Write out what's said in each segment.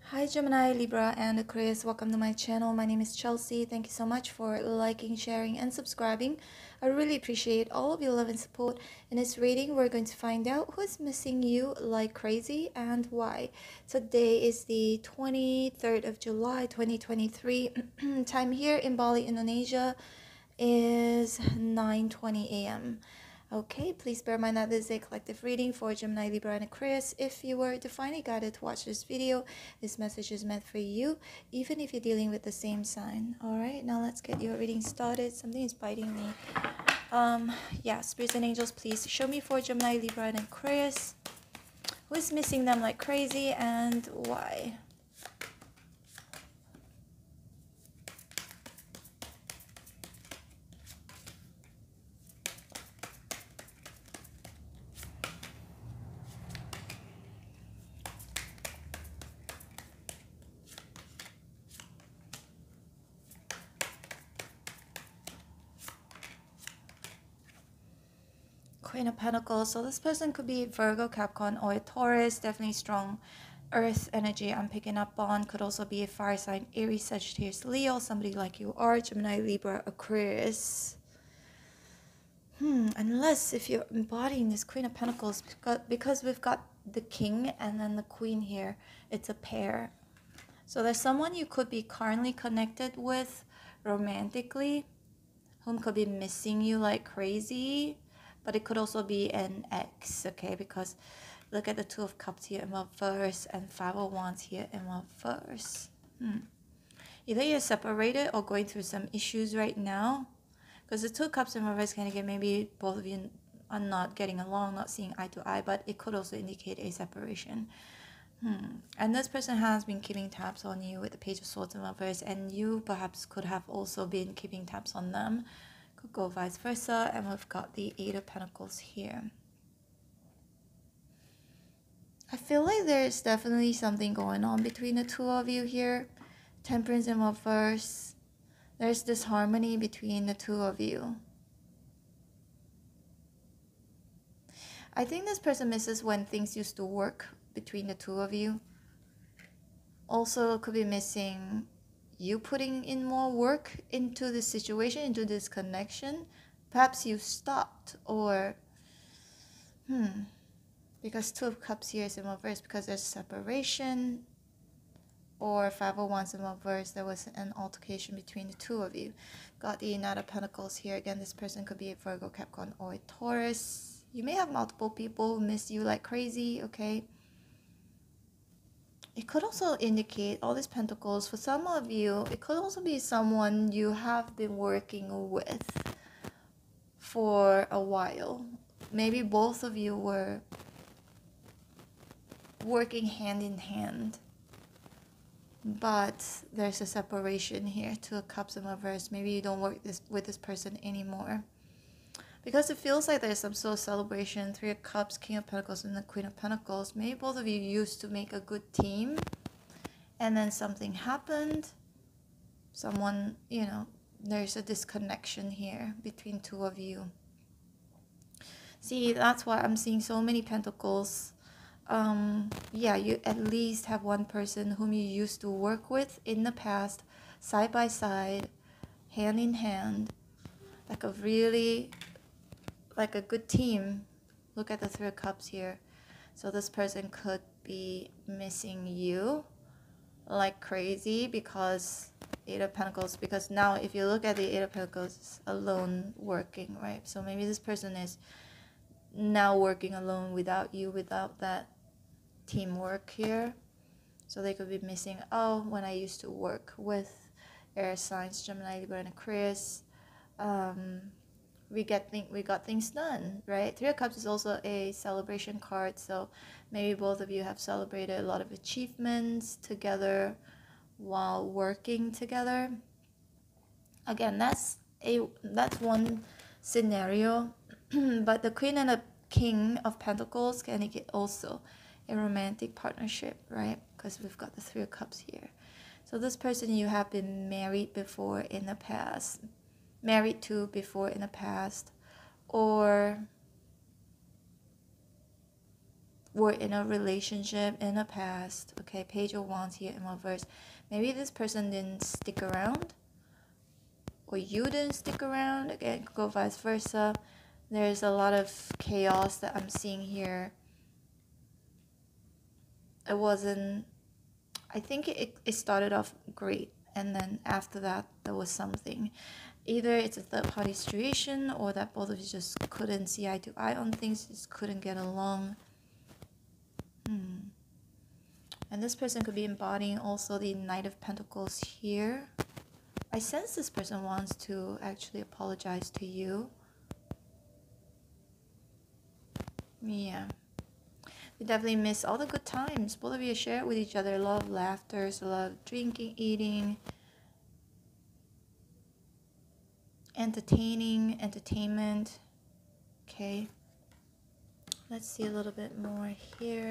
Hi Gemini, Libra, and Aquarius. Welcome to my channel. My name is Chelsea. Thank you so much for liking, sharing, and subscribing. I really appreciate all of your love and support. In this reading, we're going to find out who's missing you like crazy and why. Today is the 23rd of July, 2023. Time here in Bali, Indonesia is 9:20 a.m. Okay, please bear in mind that this is a collective reading for Gemini, Libra, and Aquarius. If you were divinely guided to watch this video, this message is meant for you, even if you're dealing with the same sign. Alright, now let's get your reading started. Something is biting me. Yeah, spirits and angels, please show me for Gemini, Libra, and Aquarius. Who is missing them like crazy and why? Queen of Pentacles. So this person could be Virgo, Capricorn, or a Taurus. Definitely strong earth energy I'm picking up on. Could also be a fire sign, Aries, Sagittarius, Leo. Somebody like you are. Gemini, Libra, Aquarius. Unless if you're embodying this Queen of Pentacles, because we've got the King and then the Queen here. It's a pair. So there's someone you could be currently connected with romantically, whom could be missing you like crazy. But it could also be an ex, okay? Because look at the Two of Cups here in reverse and Five of Wands here in reverse. Either you're separated or going through some issues right now. Because the Two of Cups in reverse can indicate maybe both of you are not getting along, not seeing eye to eye. But it could also indicate a separation. And this person has been keeping tabs on you with the Page of Swords in reverse. And you perhaps could have also been keeping tabs on them. Could go vice versa. And we've got the Eight of Pentacles here. I feel like there's definitely something going on between the two of you here. Temperance in reverse. There's this harmony between the two of you. I think this person misses when things used to work between the two of you. Also could be missing you putting in more work into this situation, into this connection. Perhaps you stopped, or because Two of Cups here is in reverse, because there's separation, or Five of Wands in reverse, there was an altercation between the two of you. Got the Knight of Pentacles here. Again, this person could be a Virgo, Capricorn, or a Taurus. You may have multiple people who miss you like crazy, okay? It could also indicate all these pentacles. For some of you, it could also be someone you have been working with for a while. Maybe both of you were working hand in hand. But there's a separation here. Two of Cups in reverse. Maybe you don't work with this person anymore. Because it feels like there's some sort of celebration. Three of Cups, King of Pentacles, and the Queen of Pentacles. Maybe both of you used to make a good team. And then something happened. Someone, there's a disconnection here between two of you. See, that's why I'm seeing so many pentacles. Yeah, you at least have one person whom you used to work with in the past, side by side, hand in hand. Like a good team. Look at the Three of Cups here. So this person could be missing you like crazy because Eight of Pentacles. Because now if you look at the Eight of Pentacles, it's alone working, right? So maybe this person is now working alone without you, without that teamwork here. So they could be missing, when I used to work with air signs, Gemini, Libra, and Aquarius, we got things done, right? Three of Cups is also a celebration card, so maybe both of you have celebrated a lot of achievements together while working together. Again, that's one scenario. But the Queen and the King of Pentacles can indicate also a romantic partnership, right? Because we've got the Three of Cups here. So this person you have been married before in the past, married to before in the past, or were in a relationship in the past. Okay, Page of Wands here in reverse. Maybe this person didn't stick around, or you didn't stick around. Again, it could go vice versa. There's a lot of chaos that I'm seeing here. It wasn't, I think it started off great, and then after that there was something. Either it's a third party situation, or that both of you just couldn't see eye to eye on things, just couldn't get along. And this person could be embodying also the Knight of Pentacles here. I sense this person wants to actually apologize to you. Yeah. We definitely miss all the good times both of you share with each other. A lot of laughter, a lot of drinking, eating, entertainment. Okay, let's see a little bit more here.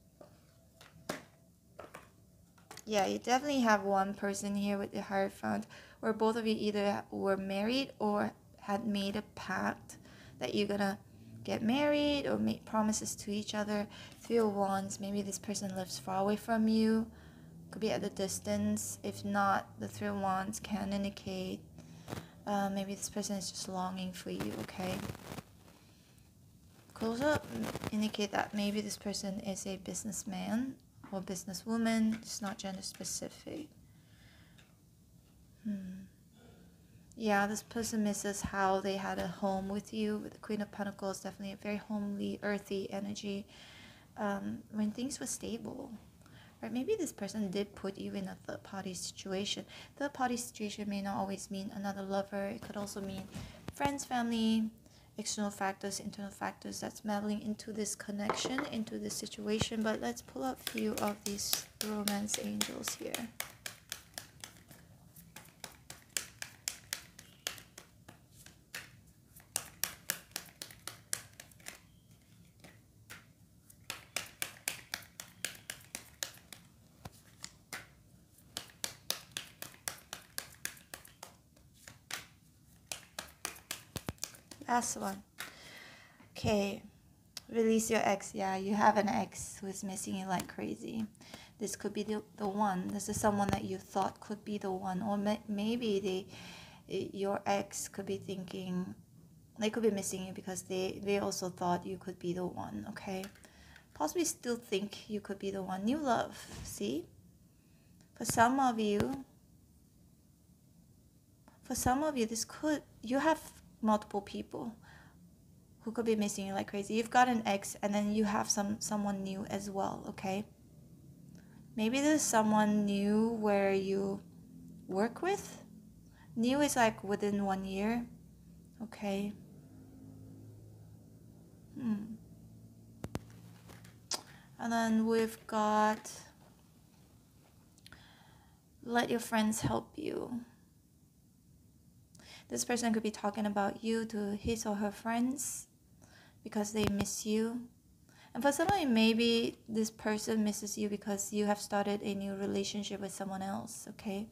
Yeah, you definitely have one person here with the Hierophant, where both of you either were married or had made a pact that you're gonna get married or make promises to each other. Three of Wands, maybe this person lives far away from you, could be at a distance. If not, the Three of Wands can indicate maybe this person is just longing for you. Okay, could also indicate that maybe this person is a businessman or businesswoman. It's not gender specific. Yeah, this person misses how they had a home with you. With the Queen of Pentacles, definitely a very homely, earthy energy. When things were stable, right? Maybe this person did put you in a third-party situation. Third-party situation may not always mean another lover. It could also mean friends, family, external factors, internal factors that's meddling into this connection, into this situation. But let's pull up a few of these romance angels here. Last one. Okay, release your ex. Yeah, you have an ex who is missing you like crazy. This could be the one. This is someone that you thought could be the one, or maybe your ex could be thinking they could be missing you because they also thought you could be the one. Okay, possibly still think you could be the one. New love. See, for some of you, this could, you have multiple people who could be missing you like crazy. You've got an ex, and then you have someone new as well. Okay, maybe there's someone new where you work with. New is like within 1 year. Okay. And then we've got let your friends help you. This person could be talking about you to his or her friends because they miss you. And for some of you, maybe this person misses you because you have started a new relationship with someone else, okay?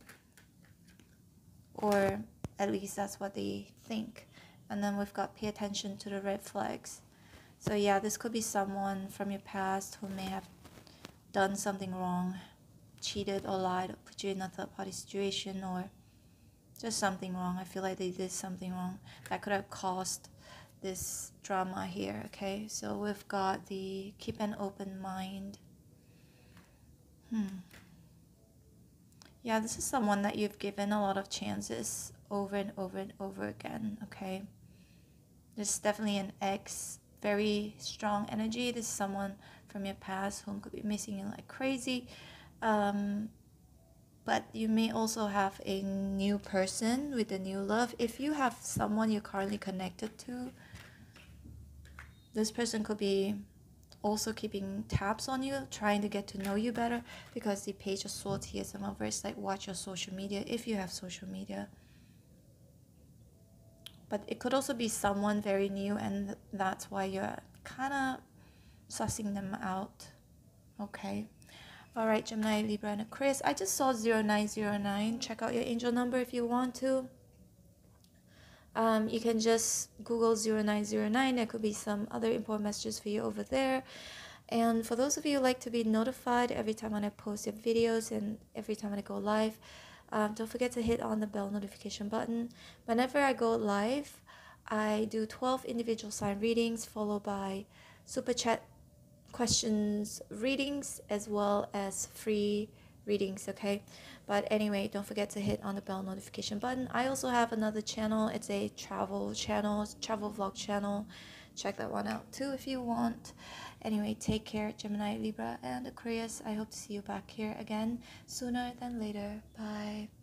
Or at least that's what they think. And then we've got pay attention to the red flags. So yeah, this could be someone from your past who may have done something wrong, cheated or lied, or put you in a third-party situation, or just something wrong. I feel like they did something wrong that could have caused this drama here. Okay, so we've got the keep an open mind. Yeah, this is someone that you've given a lot of chances over and over and over again. Okay, there's definitely an ex, very strong energy. This is someone from your past who could be missing you like crazy. But you may also have a new person with a new love. If you have someone you're currently connected to, this person could be also keeping tabs on you, trying to get to know you better, because the Page of Swords here, some of us like watch your social media if you have social media. But it could also be someone very new, and that's why you're kind of sussing them out. Okay. All right, Gemini, Libra, and Aquarius. I just saw 0909. Check out your angel number if you want to. You can just Google 0909. There could be some other important messages for you over there. And for those of you who like to be notified every time when I post videos and every time when I go live, don't forget to hit on the bell notification button. Whenever I go live, I do 12 individual sign readings followed by super chat questions readings as well as free readings, okay? But anyway, don't forget to hit on the bell notification button. I also have another channel. It's a travel channel, travel vlog channel. Check that one out too if you want. Anyway, take care, Gemini, Libra, and Aquarius. I hope to see you back here again sooner than later. Bye.